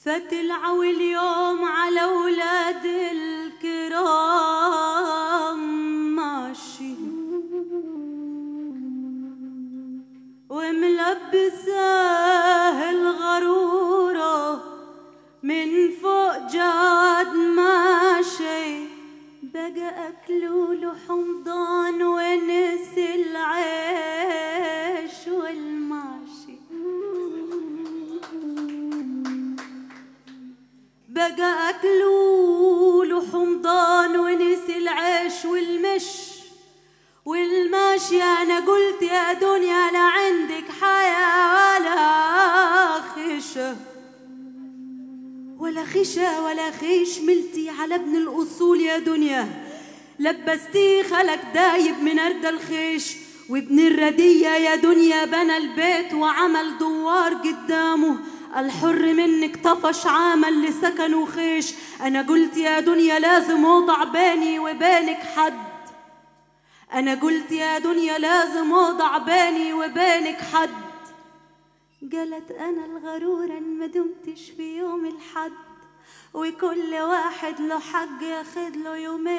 فتلعوا اليوم على ولاد الكرام ماشي وملبساه الغرورة من فوق جاد ماشي بقى أكلوله حمضان ونسي العيش والماشي بقى أكلوله حمضان ونسي العيش والماشي أنا قلت يا دنيا لا عندك حياة ولا خشة ولا خيش ملتي على ابن الأصول يا دنيا لبستيه خلق دايب من أرض الخيش وابن الردية يا دنيا بنى البيت وعمل دوار قدامه الحر منك طفش عامل لسكنه خيش أنا قلت يا دنيا لازم أوضع بيني وبينك حد أنا قلت يا دنيا لازم أوضع بيني وبينك حد قالت أنا الغرورة ما دمتش في يوم الحد وكل واحد له حق ياخد له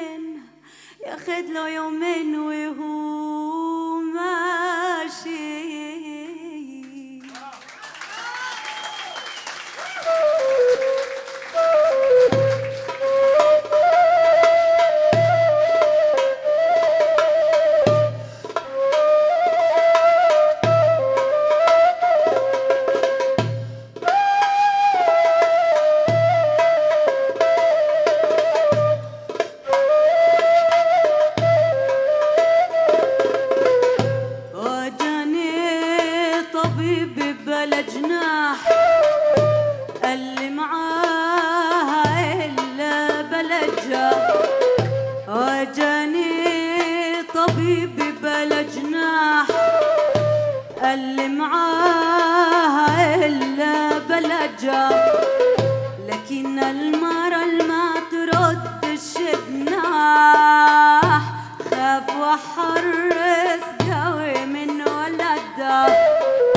يومين وهو ماشي اللي معاها إلا بلجة لكن المرة ما تردش جناح خاف وحرس قوي من ولده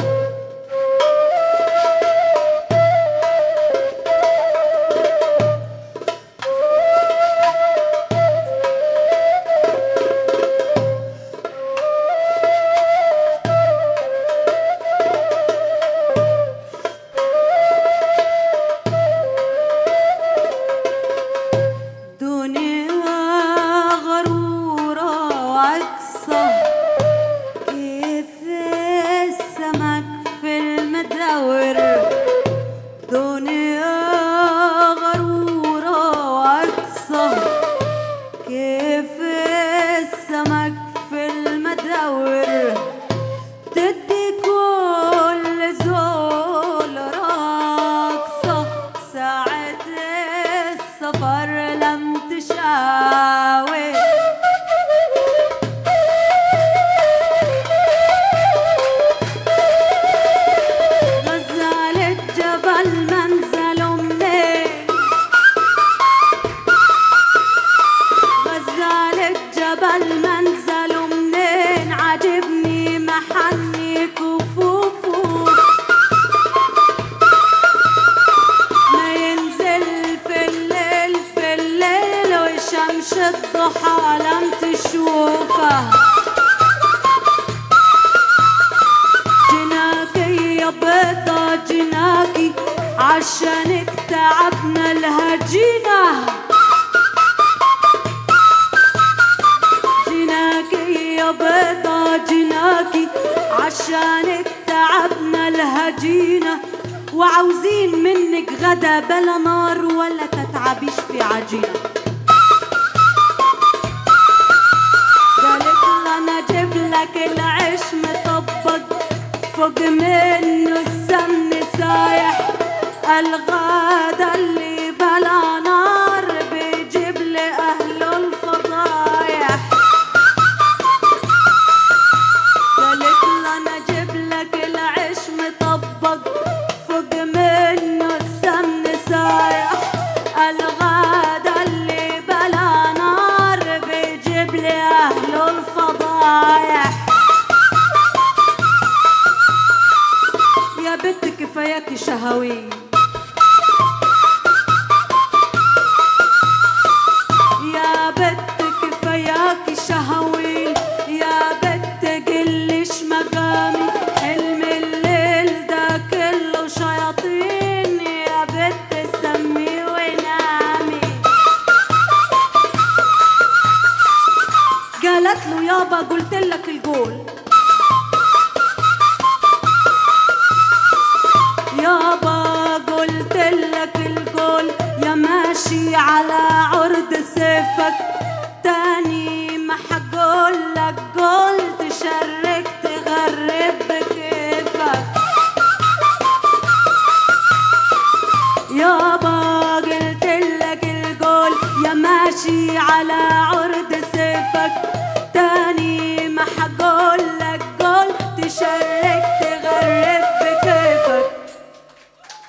الضحى لم تشوفه جناكي يا بيضة جناكي عشانك تعبنا الهجينة جناكي يا بيضة جناكي عشانك تعبنا الهجينة وعاوزين منك غدا بلا نار ولا تتعبيش في عجينة أنا أجيب لك العيش مطبق فوق منه السمن سايح الغدا اللي بلا نار بيجيب لي أهله الفضايح قالت له أنا أجيب لك العيش مطبق فوق منه السمن سايح الغدا اللي بلا نار بيجيب لي أهله الفضايح يا بنت كفاياكي شهوية قالت له يابا قلتلك القول، يابا قلتلك القول يا ماشي على عرض سيفك، تاني ما حقولك قول تشرك تغرب بكيفك. يابا قلتلك القول يا ماشي على عرض سيفك،